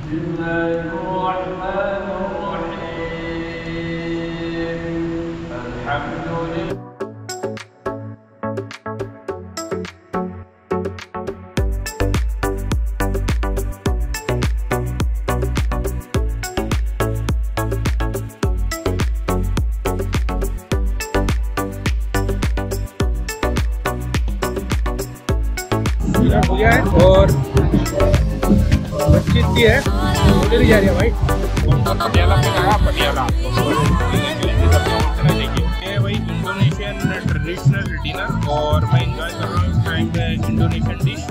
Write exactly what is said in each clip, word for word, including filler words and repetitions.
हो गया है और बातचीत की है, उधर ही जा रही है भाई। पटियाला में आया, पटियाला ये वही इंडोनेशियन ट्रेडिशनल डिनर और मैं एंजॉय कर रहा हूँ टाइम पे इंडोनेशियन डिश।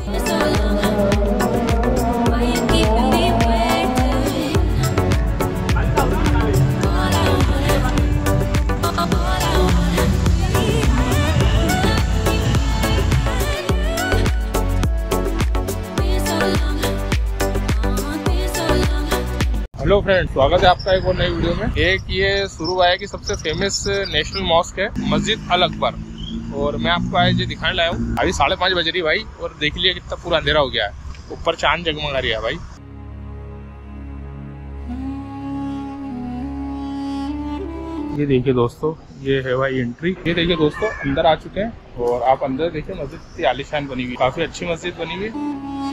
हेलो फ्रेंड्स, स्वागत है आपका एक और नई वीडियो में। एक ये शुरू हुआ है कि सबसे फेमस नेशनल मॉस्क है मस्जिद अल अकबर, और मैं आपको आज दिखाने लाया हूँ। अभी साढ़े पाँच बज रही भाई, और देख लिया कितना पूरा अंधेरा हो गया है, ऊपर चांद जगमगा रही है भाई। ये देखिए दोस्तों, ये है भाई एंट्री। ये देखिए दोस्तों, अंदर आ चुके हैं और आप अंदर देखिए मस्जिद कितनी आलीशान बनी हुई, काफी अच्छी मस्जिद बनी हुई है।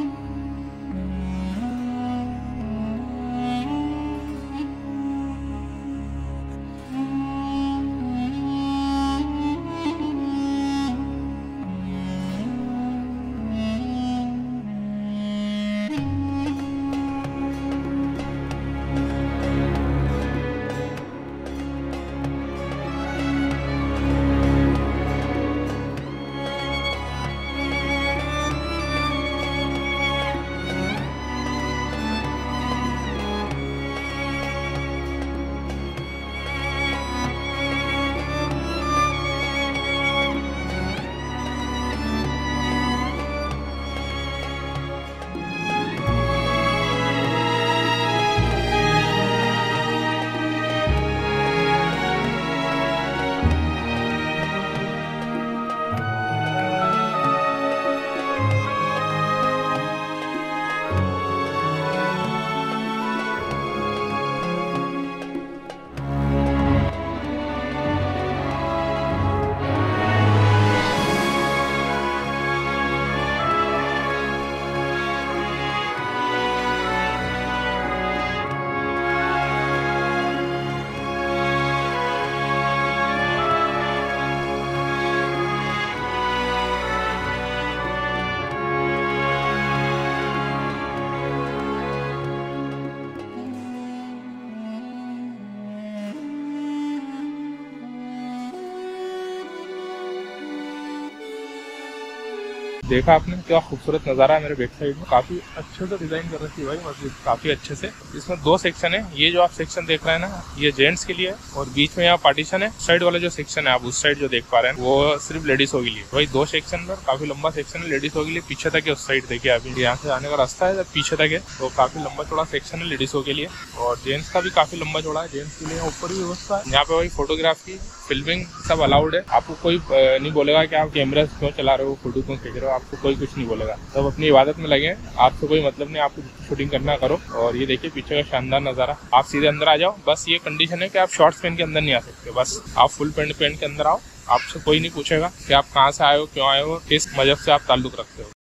देखा आपने क्या खूबसूरत नज़ारा है मेरे बैक साइड में। काफी अच्छे से डिजाइन कर रखी है भाई मस्जिद, काफी अच्छे से। इसमें दो सेक्शन है। ये जो आप सेक्शन देख रहे हैं ना, ये जेंट्स के लिए है, और बीच में यहाँ पार्टीशन है। साइड वाला जो सेक्शन है, आप उस साइड जो देख पा रहे हैं, वो सिर्फ लेडीजों के लिए। वही दो सेक्शन पर काफी लंबा सेक्शन है लेडीजों के लिए। पीछे तक है उस साइड देखिए, अभी यहाँ से आने का रास्ता है, पीछे तक है, तो काफी लंबा चौड़ा सेक्शन है लेडीजों के लिए। और जेंट्स का भी काफी लंबा चौड़ा है, जेंट्स के लिए ऊपर भी व्यवस्था है। यहाँ पे वही फोटोग्राफी, फिल्मिंग सब अलाउड है। आपको कोई नहीं बोलेगा कि आप कैमरा क्यों चला रहे हो, फोटो क्यों खींच रहे हो, आपको कोई कुछ नहीं बोलेगा। सब अपनी इबादत में लगे, आपको कोई मतलब नहीं, आपको शूटिंग करना करो। और ये देखिए पीछे का शानदार नज़ारा। आप सीधे अंदर आ जाओ, बस ये कंडीशन है कि आप शॉर्ट्स पहन के अंदर नहीं आ सकते, बस आप फुल पैंट पहन के अंदर आओ। आपसे कोई नहीं पूछेगा कि आप कहाँ से आए हो, क्यों आए हो, किस मजहब से आप ताल्लुक रखते हो।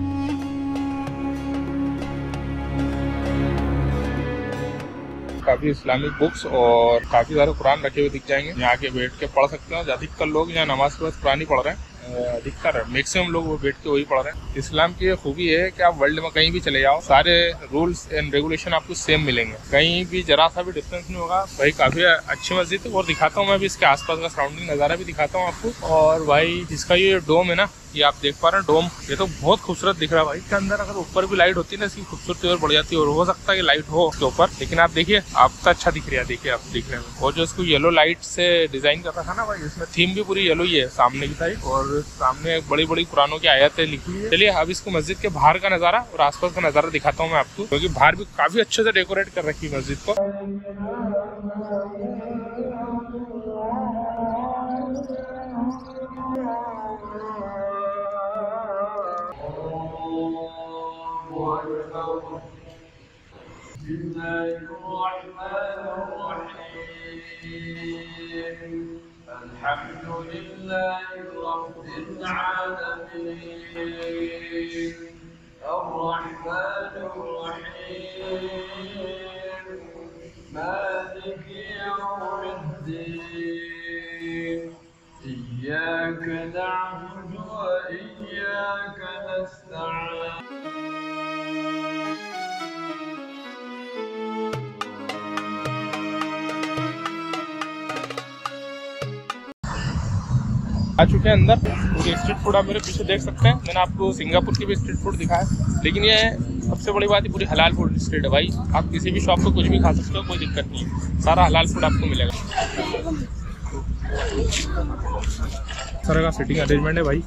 काफी इस्लामिक बुक्स और काफी सारे कुरान रखे हुए दिख जाएंगे। यहाँ के बैठ के पढ़ सकते हैं। अधिकतर लोग यहाँ नमाज के बाद कुरान ही पढ़ रहे हैं, अधिकतर मैक्सिमम लोग वो बैठ के वही पढ़ रहे हैं। इस्लाम की खूबी है कि आप वर्ल्ड में कहीं भी चले जाओ, सारे रूल्स एंड रेगुलेशन आपको सेम मिलेंगे, कहीं भी जरा सा भी डिफरेंस नहीं होगा। भाई काफी अच्छी मस्जिद है। और दिखाता हूँ मैं भी इसके आसपास का सराउंडिंग नज़ारा भी दिखाता हूँ आपको। और भाई इसका ये डोम है ना, ये आप देख पा रहे हैं डोम, ये तो बहुत खूबसूरत दिख रहा है भाई। इसके अंदर अगर ऊपर भी लाइट होती है ना, इसकी खूबसूरती और बढ़ जाती है। और हो सकता है कि लाइट हो उसके ऊपर, लेकिन आप देखिए आप तो अच्छा दिख रहा है, देखिए आप दिखने में। और जो इसको येलो लाइट से डिजाइन कर रखा ना भाई, इसमें थीम भी पूरी येलो ही है सामने की साइड, और सामने बड़ी बड़ी कुरानों की आयतें लिखी हुई है। चलिए अब इसको मस्जिद के बाहर का नजारा और आसपास का नजारा दिखाता हूँ मैं आपको, क्योंकि बाहर भी काफी अच्छे से डेकोरेट कर रखी है मस्जिद को। إياك نعبد وإياك نستعين. आ चुके हैं अंदर। पूरी स्ट्रीट फूड आप मेरे पीछे देख सकते हैं। मैंने आपको सिंगापुर की भी स्ट्रीट फूड दिखाया, लेकिन ये सबसे बड़ी बात है पूरी हलाल फूड स्ट्रीट है भाई। आप किसी भी शॉप पे कुछ भी खा सकते हो, कोई दिक्कत नहीं है, सारा हलाल फूड आपको मिलेगा। सारा का सिटिंग अरेंजमेंट है भाई।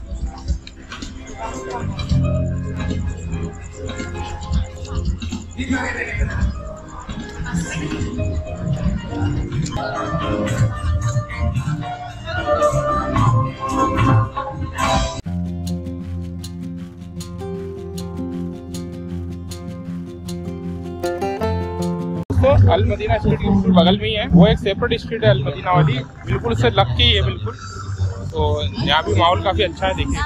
अल मदीना स्ट्रीट बिल्कुल बगल में ही है, वो एक सेपरेट स्ट्रीट है अल मदीना वाली, बिल्कुल उससे लग के ही है बिल्कुल। तो यहाँ भी माहौल काफ़ी अच्छा है, देखिए।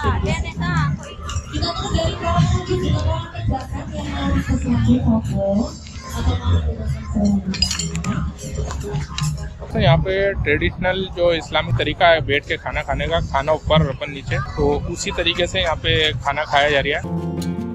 तो यहाँ पे ट्रेडिशनल जो इस्लामी तरीका है बैठ के खाना खाने का, खाना ऊपर अपन नीचे, तो उसी तरीके से यहाँ पे खाना खाया जा रहा है।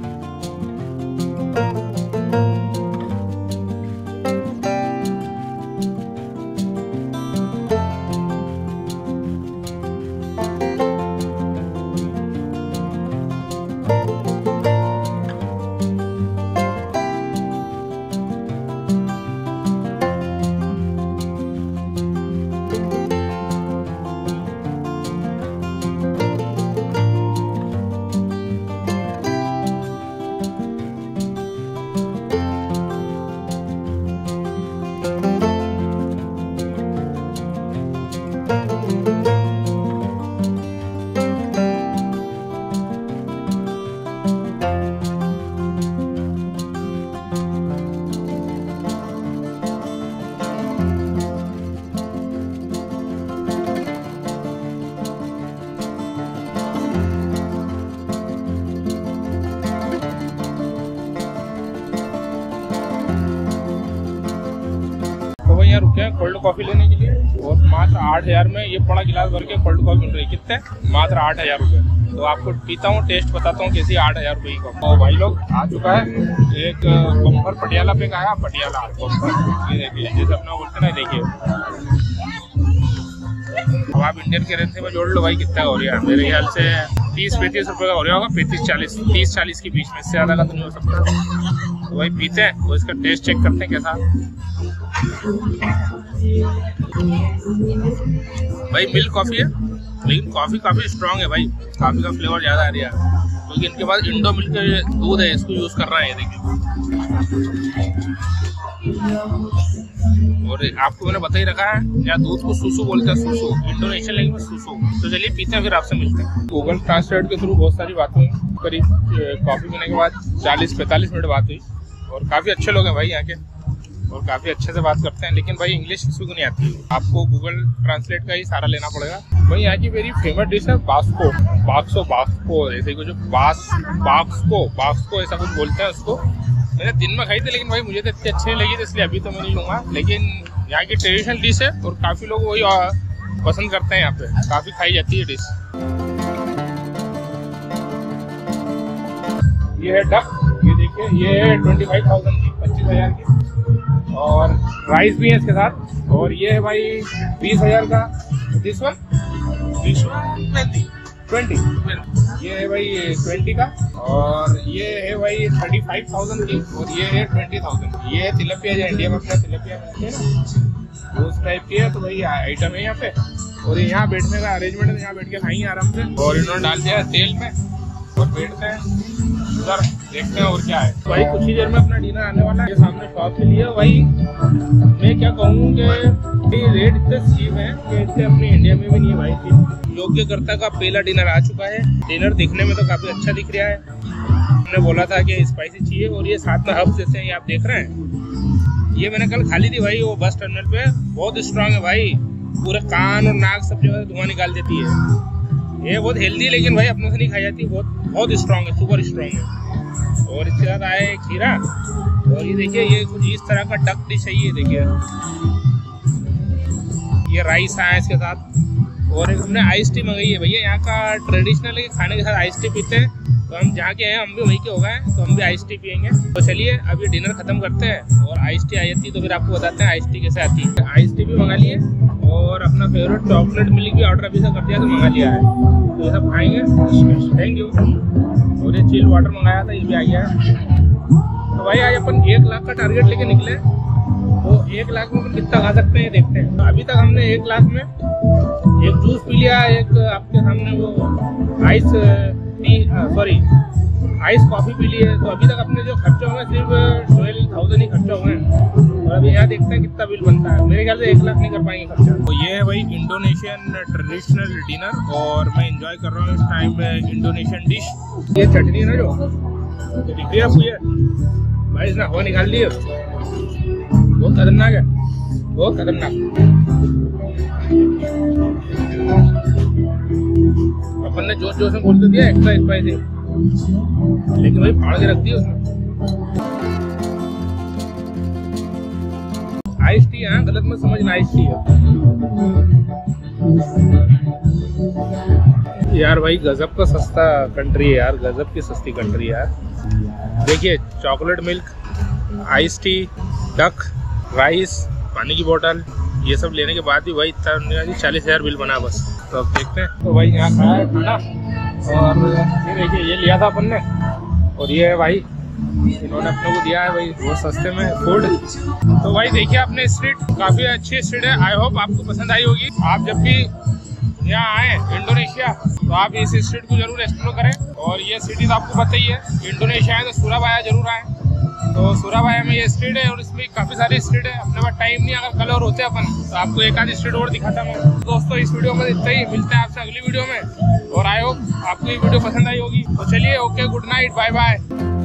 यहाँ रुके हैं कोल्ड कॉफी लेने के लिए, और मात्र आठ हजार में ये बड़ा गिलास भर के कोल्ड कॉफी मिल रही है। कितने? मात्र आठ हजार रुपये। तो आपको पीता हूँ, टेस्ट बताता हूँ कैसी आठ हजार रुपये की कॉफी। और भाई लोग आ चुका है एक बम्पर पटियाला पे आया, पटियाला बम्पर, ये देखिए जैसे अपना बोलते ना, देखिए। अब आप इंडियन करेंसी में जोड़ लो भाई, कितना हो रहा है? मेरे ख्याल से तीस पैंतीस रुपये का हो रहा होगा, पैंतीस चालीस, तीस चालीस के बीच में, इससे ज़्यादा का तो नहीं हो सकता। तो भाई पीते हैं, तो इसका टेस्ट चेक करते हैं कैसा। भाई मिल्क कॉफ़ी है, लेकिन कॉफ़ी काफ़ी स्ट्रॉन्ग है भाई, कॉफ़ी का फ्लेवर ज़्यादा आ रहा है, क्योंकि इनके पास इंडो मिल्क दूध है, इसको यूज़ कर रहा है, देखिए। और आपको मैंने बता ही रखा है, यहाँ दूध को सुसु बोलते हैं, सुसु, इंडोनेशियन लैंग्वेज में सुसु। तो चलिए पीते हैं, फिर आपसे मिलते हैं। गूगल ट्रांसलेट के थ्रू बहुत सारी बातें हुई, करीब कॉफ़ी पीने के बाद चालीस पैंतालीस मिनट बात हुई, और काफ़ी अच्छे लोग हैं भाई यहाँ के, और काफ़ी अच्छे से बात करते हैं। लेकिन भाई इंग्लिश किसी को नहीं आती, आपको गूगल ट्रांसलेट का ही सहारा लेना पड़ेगा। भाई यहाँ की वेरी फेमस डिश है बास्को, बाक्सो, बास्को, ऐसे कुछ बास बाक्सको बाक्सको ऐसा कुछ बोलते हैं उसको। मैंने दिन में खाई थी, लेकिन भाई मुझे तो इतनी अच्छी नहीं लगी, तो इसलिए अभी तो मैं नहीं लूँगा। लेकिन यहाँ की ट्रेडिशनल डिश है, और काफ़ी लोग वही पसंद करते हैं, यहाँ पे काफ़ी खाई जाती है डिश। ये है डक, ये देखिए, ये है ट्वेंटी फाइव थाउजेंड की, पच्चीस हजार की, और राइस भी है इसके साथ। और ये है भाई बीस हजार का, this one this one twenty twenty ये है भाई ट्वेंटी का, और ये है भाई थर्टी फाइव थाउजेंड की, और ये है ट्वेंटी थाउजेंड। ये तिलपिया जो इंडिया में अपना तिलपिया मिलते हैं ना, उस टाइप की है। तो भाई आइटम है यहाँ पे, और यहाँ बैठने का अरेंजमेंट है, यहाँ बैठ के खाएंगे आराम से। और इन्होंने डाल दिया है तेल में, और बैठते हैं उधर, देखते हैं और क्या है। भाई कुछ ही देर में अपना डिनर आने वाला है, ये सामने शॉप के लिए। भाई मैं क्या कहूँ कि रेट इतने चीप है कि इतने अपने इंडिया में भी नहीं है भाई। योग्यकर्ता का पहला डिनर आ चुका है। डिनर दिखने में तो काफी अच्छा दिख रहा है। हमने बोला था कि स्पाइसी चाहिए, और ये साथ में हब्स जैसे हैं, आप देख रहे हैं, ये मैंने कल खाली थी भाई वो बस टर्मिनल पे, बहुत स्ट्रांग है भाई, पूरे कान और नाक सब जगह धुआं निकाल देती है। ये बहुत हेल्दी है लेकिन भाई अपनों से नहीं खाई जाती, बहुत बहुत स्ट्रांग है, सुपर स्ट्रांग है। और इसके साथ आया खीरा, और ये देखिए ये कुछ इस तरह का डक डिश है, ये देखिए ये राइस आया इसके साथ, और एक हमने आइस टी मंगाई है। भैया यहाँ का ट्रेडिशनल है, खाने के साथ आइस टी पीते हैं, तो हम जहाँ के हैं हम भी वहीं के हो गए, तो हम भी आइस टी पियेंगे। तो चलिए अभी डिनर खत्म करते हैं, और आइस टी आई जाती है तो फिर आपको बताते हैं आइस टी कैसे आती है। आइस टी भी मंगा लिए, और अपना फेवरेट चॉकलेट मिल्क भी ऑर्डर अभी से कर दिया, तो मंगा लिया है, तो ये सब खाएंगे। Thank you. और ये चिल वाटर मंगाया था, ये भी आ गया है। तो भाई आज अपन एक लाख का टारगेट लेके निकले, तो एक लाख में अपन कितना खा सकते हैं देखते हैं। तो अभी तक हमने एक लाख में एक जूस पी लिया, एक आपके सामने वो ice tea sorry ice coffee पी ली है। तो अभी तक अपने जो खर्चे हुए हैं सिर्फ ट्वेल्व थाउजेंड ही खर्चा हुए हैं, और अभी यहाँ देखते हैं कितना बिल बनता है। मेरे ख्याल से एक लाख नहीं कर पाएंगे खर्चा। तो ये है भाई इंडोनेशियन ट्रेडिशनल डिनर, और मैं एंजॉय कर रहा हूँ इस टाइम में इंडोनेशियन डिश। ये चटनी है ना जो तो दिख रही है आपको, ये भाई इसने हवा निकाल ली है, बहुत खतरनाक है, बहुत खतरनाक। अपन ने जोश जोश में बोल तो दिया एक्स्ट्रा स्पाइसी, लेकिन भाई फाड़ के रख दी उसने। आइस टी है, गलत मत समझना, आइस टी है यार। भाई गजब का सस्ता कंट्री है यार, गजब की सस्ती कंट्री है यार। देखिए chocolate milk, ice tea, duck, rice, पानी की बोतल, ये सब लेने के बाद भी भाई इतना चालीस हजार बिल बना बस। तो अब देखते हैं। तो भाई यहाँ खाया है खाना, और ये देखिए ये लिया था अपन ने, और ये है भाई इन्होंने अपने को दिया है भाई बहुत सस्ते में फूड। तो भाई देखिए अपने स्ट्रीट काफ़ी अच्छी स्ट्रीट है, आई होप आपको पसंद आई होगी। आप जब भी यहाँ आए इंडोनेशिया तो आप इस स्ट्रीट को जरूर एक्सप्लोर करें। और ये सिटी तो आपको पता ही है, इंडोनेशिया है तो सूराबाया जरूर आए। तो सूराबाया में ये स्ट्रीट है, और इसमें काफ़ी सारी स्ट्रीट है। अपने पास टाइम नहीं, अगर कल और होते अपन तो आपको एक आधी स्ट्रीट और दिखाता मैं। दोस्तों इस वीडियो में इतना ही, मिलते हैं आपसे अगली वीडियो में, और आई होप आपको ये वीडियो पसंद आई होगी। तो चलिए okay, good night, bye bye.